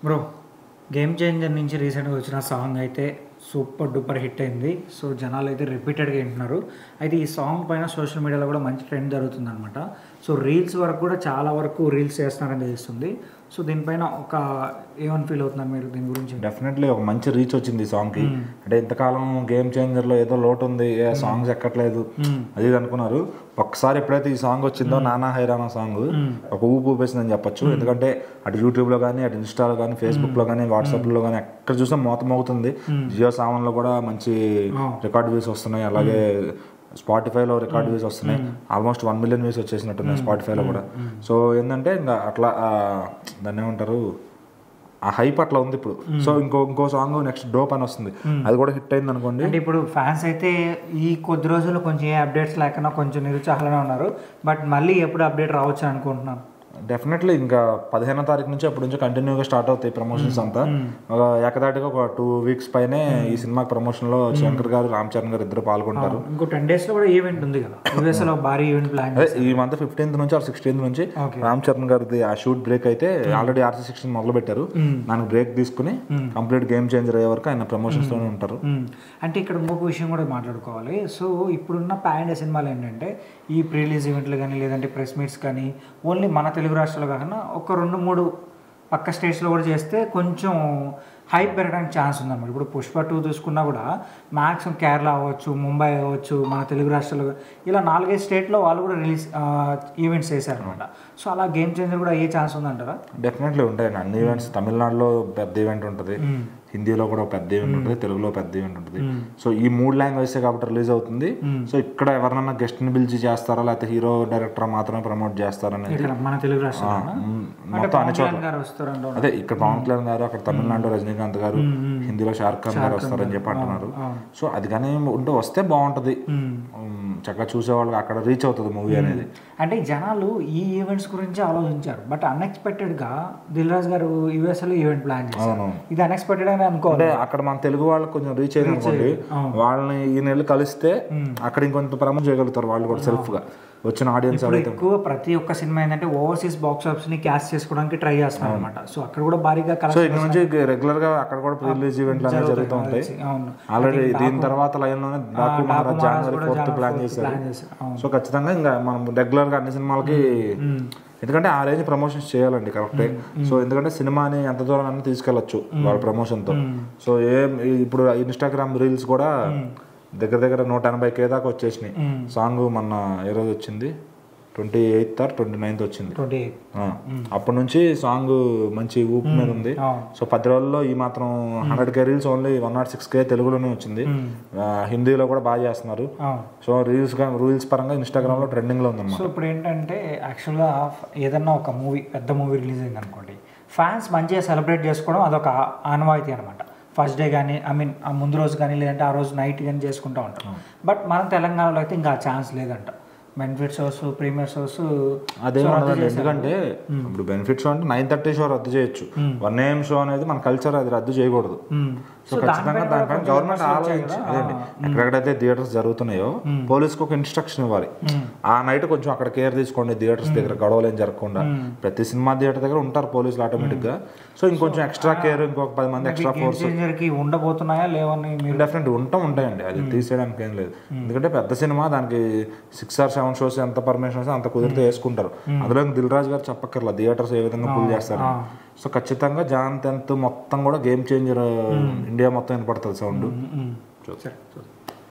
Bro, game changer నుంచి రీసెంట్గా వచ్చిన సాంగ్ అయితే సూపర్ డూపర్ హిట్ అయింది. సో జనాలు అయితే రిపీటెడ్గా వింటున్నారు. అయితే ఈ సాంగ్ పైన సోషల్ మీడియాలో కూడా మంచి ట్రెండ్ జరుగుతుందన్నమాట. సో రీల్స్ వరకు కూడా చాలా వరకు రీల్స్ చేస్తున్నారని తెలుస్తుంది. సో దీనిపైన ఒక ఏమని ఫీల్ అవుతున్నారు మీరు దీని గురించి? డెఫినెట్లీ ఒక మంచి రీచ్ వచ్చింది ఈ సాంగ్కి. అంటే ఇంతకాలం గేమ్ చేంజర్లో ఏదో లోటు ఉంది, ఏ సాంగ్స్ ఎక్కట్లేదు అది అనుకున్నారు. ఒక్కసారి ఎప్పుడైతే ఈ సాంగ్ వచ్చిందో నానా హైరానా సాంగ్ ఒక ఊపు ఊపేసిందని చెప్పొచ్చు. ఎందుకంటే అటు యూట్యూబ్లో కానీ, అటు ఇన్స్టాలో కానీ, ఫేస్బుక్లో కానీ, వాట్సాప్లో కానీ ఎక్కడ చూసినా మోతమవుతుంది. జియో సావన్లో కూడా మంచి రికార్డ్ వ్యూస్ వస్తున్నాయి, అలాగే స్పాటిఫైలో రికార్డ్ వ్యూస్ వస్తున్నాయి. ఆల్మోస్ట్ 1 million వ్యూస్ వచ్చేసినట్టున్నాయి స్పాటిఫైలో కూడా. సో ఏంటంటే ఇంకా అట్లా దాన్ని ఏమంటారు, ఆ హైప్ అట్లా ఉంది ఇప్పుడు. సో ఇంకో సాంగ్ నెక్స్ట్ డోప్ అని వస్తుంది, అది కూడా హిట్ అయింది అనుకోండి. అంటే ఇప్పుడు ఫ్యాన్స్ అయితే ఈ కొద్ది రోజులు కొంచెం ఏ అప్డేట్స్ లేకుండా కొంచెం నిరుత్సాహంగానే ఉన్నారు. బట్ మళ్ళీ ఎప్పుడు అప్డేట్ రావచ్చు అనుకుంటున్నాను. డెఫినెట్లీ ఇంకా 15వ తారీఖు నుంచి అప్పటి నుంచి కంటిన్యూగా స్టార్ట్ అవుతాయి ప్రమోషన్స్ అంతా. ఏకదాటిగా ఒక 2 weeks పైనే ఈ సినిమా ప్రమోషన్ లో శంకర్ గారు, రామ్ చరణ్ గారు ఇద్దరు పాల్గొంటారు. ఇంకో 10 days లో కూడా ఈవెంట్ ఉంది కదా, యూఎస్ లో భారీ ఈవెంట్ ప్లాన్. ఈ మంత్ 15th నుంచి 16th నుంచి రామ్ చరణ్ గారిది ఆ షూట్ బ్రేక్ అయితే ఆల్రెడీ RC16 మొదలు పెట్టారు. దానికి బ్రేక్ తీసుకుని కంప్లీట్ గేమ్ చేంజర్ అయ్యే వరకు ఆయన ప్రమోషన్స్ లోనే ఉంటారు. అంటే ఇక్కడ ఇంకొక విషయం కూడా మాట్లాడుకోవాలి. సో ఇప్పుడున్న పాన్ ఇండియా సినిమాలు ఏంటంటే ఈ ప్రీ రిలీజ్ ఈవెంట్లు కానీ, లేదంటే ప్రెస్ మీట్స్ కానీ ఓన్లీ మన తెలుగు రాష్ట్రాలు కాకుండా ఒక 2-3 పక్క స్టేట్స్లో కూడా చేస్తే కొంచెం హైప్ పెరగడానికి ఛాన్స్ ఉందన్నమాట. ఇప్పుడు పుష్ప 2 చూసుకున్నా కూడా మ్యాక్సిమం కేరళ అవ్వచ్చు, ముంబై అవ్వచ్చు, మన తెలుగు రాష్ట్రాలు ఇలా 4-5 స్టేట్లో వాళ్ళు కూడా రిలీజ్ ఈవెంట్స్ చేశారనమాట. సో అలా గేమ్ చేంజర్ కూడా అయ్యే ఛాన్స్ ఉందంటారా? డెఫినెట్లీ ఉంటాయండి అన్ని ఈవెంట్స్. తమిళనాడులో పెద్ద ఈవెంట్ ఉంటుంది, హిందీలో కూడా పెద్ద ఈవెంట్ ఉంటుంది, తెలుగులో పెద్ద ఈవెంట్ ఉంటుంది. సో ఈ 3 లాంగ్వేజెస్ కాబట్టి రిలీజ్ అవుతుంది. సో ఇక్కడ ఎవరైనా గెస్ట్ని పిలిచి చేస్తారా, లేకపోతే హీరో డైరెక్టర్ మాత్రమే ప్రమోట్ చేస్తారనేది మన తెలుగు రాష్ట్రాలు మొత్తం అన్ని చోట్ల. అదే ఇక్కడ పవన్ కళ్యాణ్ గారు, అక్కడ తమిళనాడులో రజనీకాంత్ గారు, హిందీలో షారుఖ్ ఖాన్ గారు వస్తారని చెప్పి అంటున్నారు. సో అది కానీ ఉంటే వస్తే బాగుంటుంది, చక్కగా చూసేవాళ్ళకి అక్కడ రీచ్ అవుతుంది మూవీ అనేది. అంటే జనాలు ఈ ఈవెంట్స్ గురించి ఆలోచించారు. బట్ అన్ఎక్స్పెక్టెడ్గా దిల్ రాజు గారు యూఎస్లో ఈవెంట్ ప్లాన్ చేశారు. ఇది అన్ఎక్స్పెక్టెడ్ అని అనుకోవాలి. అక్కడ మన తెలుగు వాళ్ళకి కొంచెం రీచ్ అయ్యింది అనుకోండి, వాళ్ళని ఈ నెల కలిస్తే అక్కడ ఇంకొంత ప్రమోట్ చేయగలుగుతారు వాళ్ళు కూడా సెల్ఫ్ గా. వచ్చిన ఆడియన్స్ ఎక్కువ ప్రతి ఒక్క సినిమా ఏంటంటే ఓవర్సీస్ బాక్స్ ఆఫీస్ ని క్యాష్ చేసుకోవడానికి ట్రై చేస్తున్నారు అనమాట. సో అక్కడ కూడా భారీగా నుంచి రెగ్యులర్ గా అక్కడ కూడా ప్రీ రిలీజ్ ఈవెంట్లు అనేవి జరుగుతూ ఉంటాయి. ఆల్రెడీ దీని తర్వాత లైన్ లోనే Daaku Maharaj January 4th plan చేశారు. సో ఖచ్చితంగా ఇంకా మనం రెగ్యులర్ గా అన్ని సినిమాలకి, ఎందుకంటే ఆ రేంజ్ ప్రమోషన్స్ చేయాలండి కరెక్టే. సో ఎందుకంటే సినిమాని ఎంత దూరం అన్నీ తీసుకెళ్లొచ్చు వాళ్ళ ప్రమోషన్ తో. సో ఇప్పుడు ఇన్స్టాగ్రామ్ రీల్స్ కూడా దగ్గర 180K దాకా వచ్చేసినాయి. సాంగ్ మొన్న ఏ రోజు వచ్చింది, 28th or 29th వచ్చింది. అప్పటి నుంచి సాంగ్ మంచి ఊపు మీద ఉంది. సో 10 రోజుల్లో ఈ మాత్రం 100K రీల్స్ ఓన్లీ 106K తెలుగులోనే వచ్చింది. హిందీలో కూడా బాగా చేస్తున్నారు. సో రీల్స్ పరంగా ఇన్స్టాగ్రామ్ లో ట్రెండింగ్ లో ఉంది. సో ఇప్పుడు ఏంటంటే యాక్చువల్గా ఏదన్నా ఒక మూవీ, పెద్ద మూవీ రిలీజ్ అయింది అనుకోండి, ఫ్యాన్స్ మంచిగా సెలబ్రేట్ చేసుకోవడం అదొక ఆనవాయితీ అనమాట. ఫస్ట్ డే కానీ, ఆ ముందు రోజు కానీ, లేదంటే ఆ రోజు నైట్ కానీ చేసుకుంటూ ఉంటాం. బట్ మన తెలంగాణలో అయితే ఇంకా ఛాన్స్ లేదంట. బెనిఫిట్ షోస్, ప్రీమియర్ షోస్ అదే ఉండదు. ఎందుకంటే ఇప్పుడు బెనిఫిట్ షో అంటే 9:30 షో రద్దు చేయొచ్చు. 1 AM షో అనేది మన కల్చర్, అది రద్దు చేయకూడదు. సో ఖచ్చితంగా దానిపైన గవర్నమెంట్ ఆలోచించి అదేంటి ఎక్కడెక్కడైతే థియేటర్స్ జరుగుతున్నాయో పోలీస్కి ఒక ఇన్స్ట్రక్షన్ ఇవ్వాలి. ఆ నైట్ కొంచెం అక్కడ కేర్ తీసుకోండి, థియేటర్స్ దగ్గర గొడవలు ఏం జరగకుండా. ప్రతి సినిమా థియేటర్ దగ్గర ఉంటారు పోలీసులు ఆటోమేటిక్ గా. సో ఇంకొంచెం ఎక్స్ట్రా కేర్, ఇంకొక 10 మంది ఎక్స్ట్రా ఫోర్స్ ఉండబోతున్నాయా లేవని డెఫినెట్ ఉంటాయండి. అది తీసేయడానికి ఏం లేదు. ఎందుకంటే పెద్ద సినిమా, దానికి 6 or 7 షోస్ ఎంత పర్మిషన్ అంత కుదిరితే వేసుకుంటారు. అందులో దిల్ రాజు గారు చెప్పక్కర్లా థియేటర్స్ ఏ విధంగా పుల్ చేస్తారు. సో ఖచ్చితంగా జాన్ 10th మొత్తం కూడా గేమ్ చేంజర్, ఇండియా మొత్తం వినపడుతుంది సౌండ్.